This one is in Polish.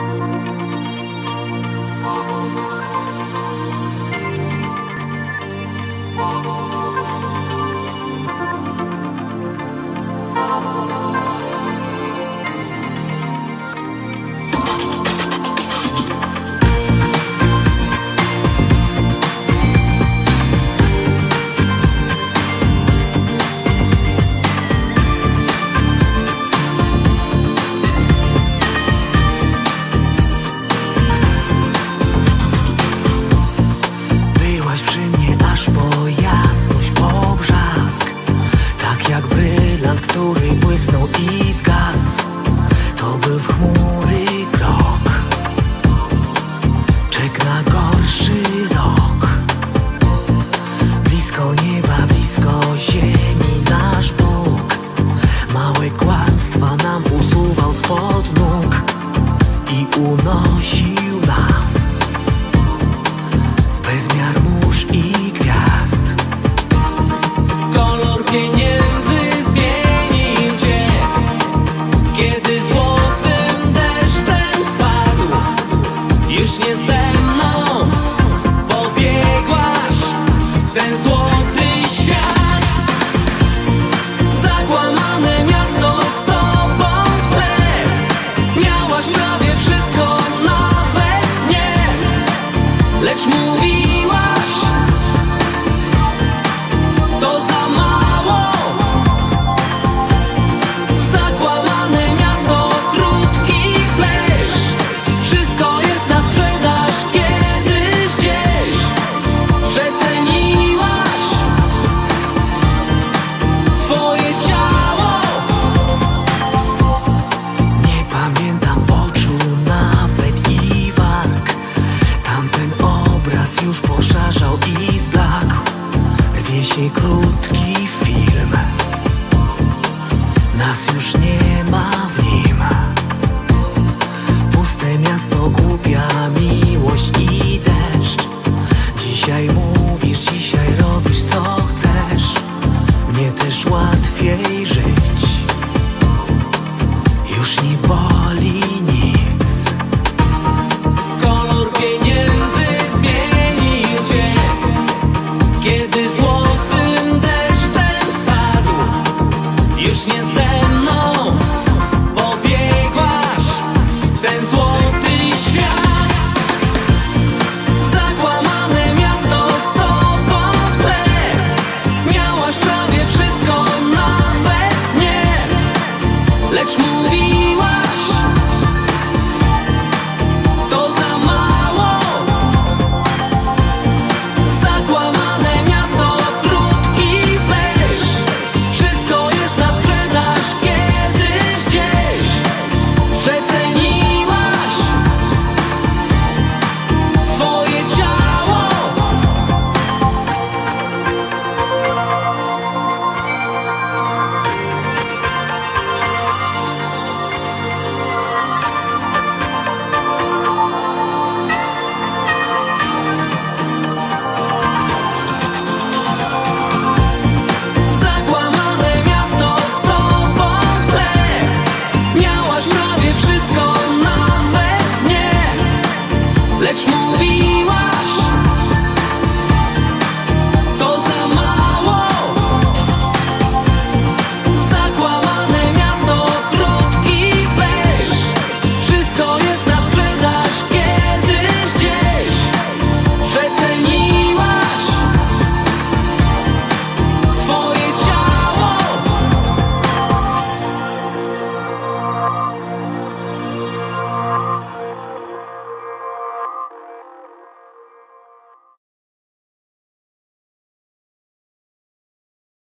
Który błysnął i zgasł, to był w chmury krok, czek na gorszy rok. Blisko nieba, blisko ziemi nasz Bóg małe kłamstwa nam usuwał spod nóg i unosił nas w bezmiar mórz i gwiazd. Kolor pieniędzy kiedy złotym deszczem spadł, już nie ze mną pobiegłaś w ten złoty świat. Zakłamane miasto z tobą w tle, miałaś prawie wszystko, nawet nie, lecz mówiłaś